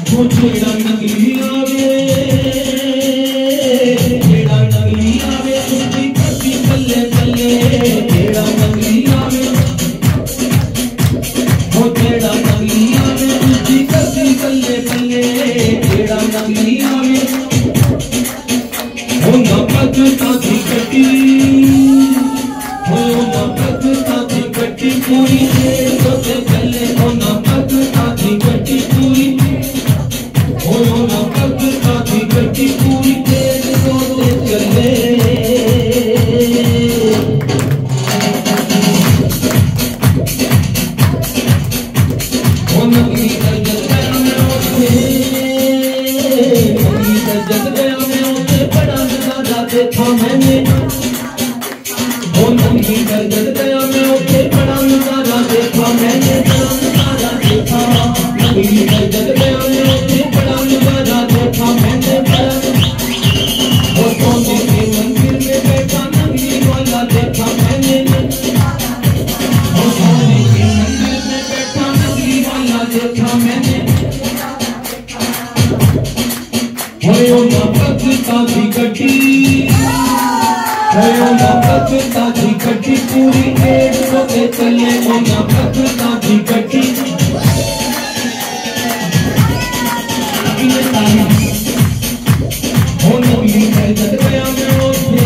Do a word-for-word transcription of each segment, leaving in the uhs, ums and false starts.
वो जेड़ा नगली आवे जेड़ा नगली आवे उसकी कभी बल्ले बल्ले जेड़ा नगली आवे वो जेड़ा नगली आवे उसकी कभी बल्ले बल्ले जेड़ा नगली आवे हो ना पगता थी कटी हो ना पगता थी कटी पूरी देर सोते चले हो ना पगता थी कटी पूरी हो ना पगता थी कटी पूरी देर सोते चले हो नगली दर्जत गया में उठे नगली दर्जत गया में उठे बड़ा नजारा देखा मैंने हो नगली दर्जत गया में उठे बड़ा नजारा देखा मैंने बड़ा नजारा देखा नगली दर्जत गया में उठे बड़ा नजारा देखा मैंने बड़ा वो सोने के मंदिर में बैठा नगली वाला देखा मैंने वो सोने के मंदिर में बैठा नगली वाला देखा मैंने हो ना पगता थी कटी हो ना पगता थी कटी पूरी एक सोते चले हो ना पगता थी कटी हो नगली दर्जत गया में उठे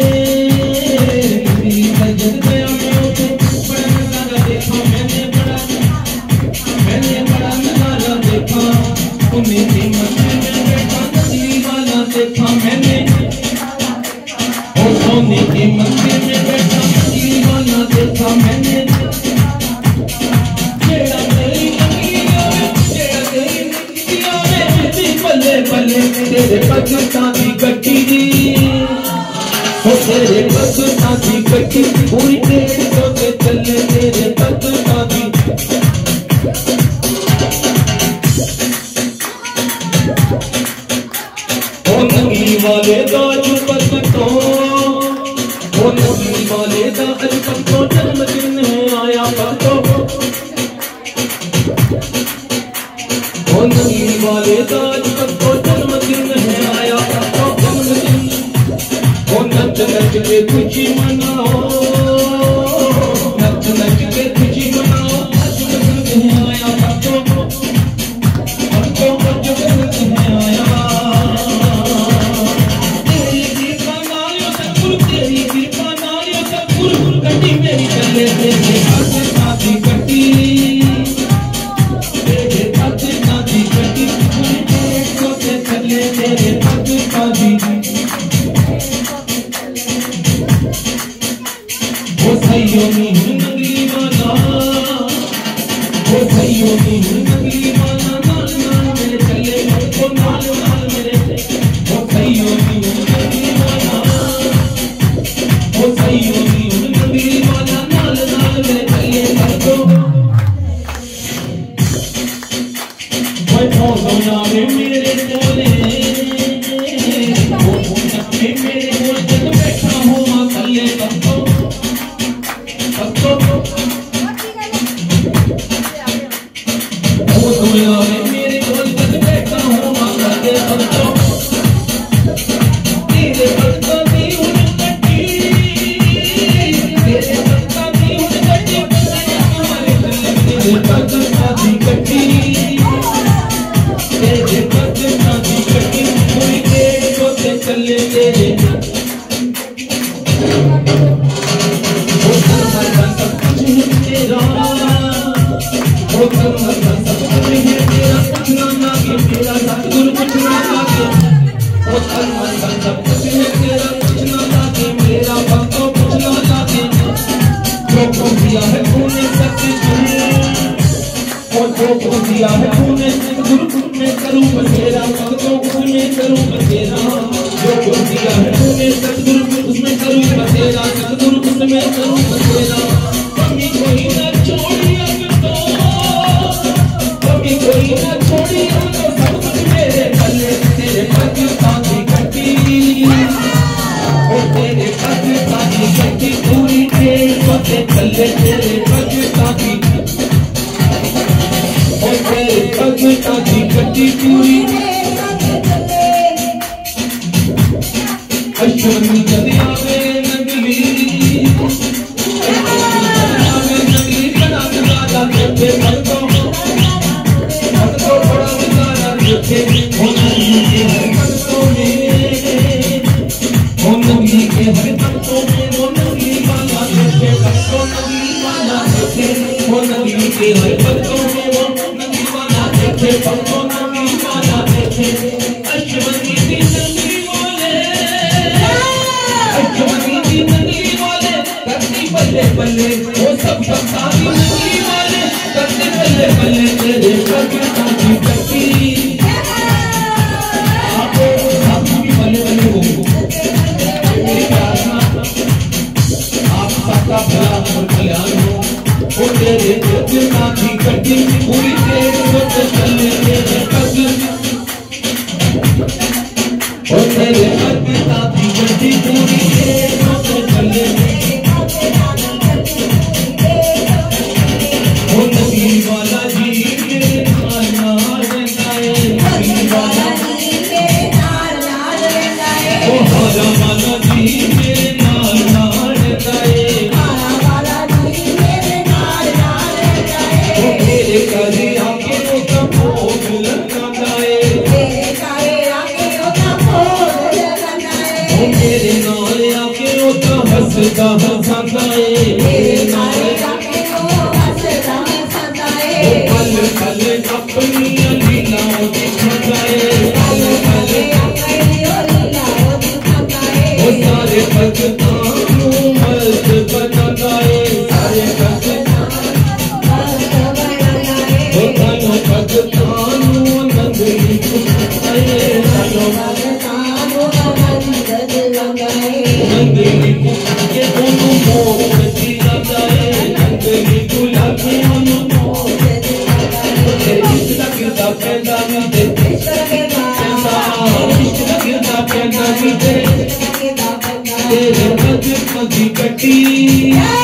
नगली दर्जत गया में उठे बड़ा नजारा देखा मैंने बड़ा मैंने बड़ा नजारा देखा तुम्हें के मंदिर में बैठा नगली वाला देखा मैंने हो सोने के मंदिर में बैठा नगली वाला देखा मैंने जेड़ा तेरी नगली आवे जेड़ा तेरी नगली आवे बल्ले बल्ले तेरे पगता थी कटी हो तेरे पगता थी कटी पूरी देर सोते चले तेरे पगता थी हो नगली वाले दाज पगतो हो नगली वाले दाज पगतो जन्मदिन है आया पगतो हो नगली वाले दाज पगतो जन्मदिन है आया पगतो जन्मदिन हो नच नच के खुशी मनाओ नच नच के खुशी मनाओ आज जन्मदिन है आया पगतो पगतो आज जन्मदिन है आया मेरी चले तेरे पगता थी कटी तेरे पगता थी कटी पूरी देर सोते चले तेरे पगता थी वो सैयो नी नगली वाला वो सैयो नी नगली वाला नाल नाल मेरे चले वो नाल नाल मेरे वो सैयो नी नगली वाला वो सैयो नी नगली वाला नाल नाल मेरे चले पगतो वो सोना में मेरे बोले वो सोना में मेरे बोल जब बैठा हो मां कल्ले पगतो पगतो वो सोना में मेरे बोल जब बैठा हो मां कल्ले पगतो तेरे पगतो दी उन कटी तेरे पगतो दी उन कटी हमारे कल्ले तेरे पगता थी कटी तेरे पगता थी कटी पूरी देर सोते चले तेरे वो सर्वधन सब कुछ है तेरा वो सर्वधन सब कुछ है तेरा कुछ ना लागे तेरा सतगुरु कुछ ना लागे वो सर्वधन सब कुछ है तेरा कुछ ना लागे मेरा भक्तों कुछ ना लागे जो को दिया है तूने सतगुरु और जो को दिया है तूने सतगुरु में करूँ बसेरा भक्तों उसमें करूँ बसेरा जो को दिया है तूने सतगुरु उसमें करूँ बसेरा सतगुरु उसमें करूँ बसेरा कभी कोई ना छोड़िया तो कभी कोई ना छोड़िया तो सब कुछ मेरे पल्ले तेरे पगता थी कटी ओ तेरे पगता थी कटी पूरी देर सोते चले तेरे पगता थी ओ तेरे भगता दी गड्डी पूरी अश्वनी चली आवे नगली आवे नगली बड़ा नजारा देखे भक्तों भक्तों बड़ा नजारा देखे हो नगली के हर भक्तों में हो नगली के हर भक्तों में वो नगली वाला देखे भक्तों नगली वाला देखे हो नगली के हर भक्तों में वो नगली वाला देखे भक्तों नगली वाला देखे अश्वनी दी नगली वाले अश्वनी दी नगली वाले करती बल्ले बल्ले वो सब भक्ता दी नगली वाले करते बल्ले बल्ले तेरे भगता की गड्डी आपो आप भी बल्ले बल्ले हो मेरी प्रार्थना आप सबका भला और कल्याण हो वो तेरे भगता की गड्डी पूरी तेरे से चले तेरे भगत वो तेरे भगता की गड्डी पूरी तेरे से चले वो नगली वाला जी के नाल नाल गाए नगली वाला जी के नाल नाल गाए वो हरा वाला जी के नाल नाल गाए हरा वाला जी के नाल नाल गाए वो तेरे करे आके वो भोग लगाए तेरे करे आके वो भोग लगाए वो तेरे नाल आके वो हंसदा हंसदा तेरे नाल आके वो हंसदा हंसदा पल पल अपनी लीलाओं दिखाए पल पल अपनी लीलाओं दिखाए वो सारे भक्तों को मस्त बनाता है सारे भक्तों मस्त बनाता है वो सारे भक्तों को नंदनी कुटाए सारे भक्तों को नंदनी लगाए नंदनी के दोनों मोह दिलाता है नंदनी दुला के दोनों पैदा मिलते पैदा गिरता पैदा मिलते तेरे भगत की गड्डी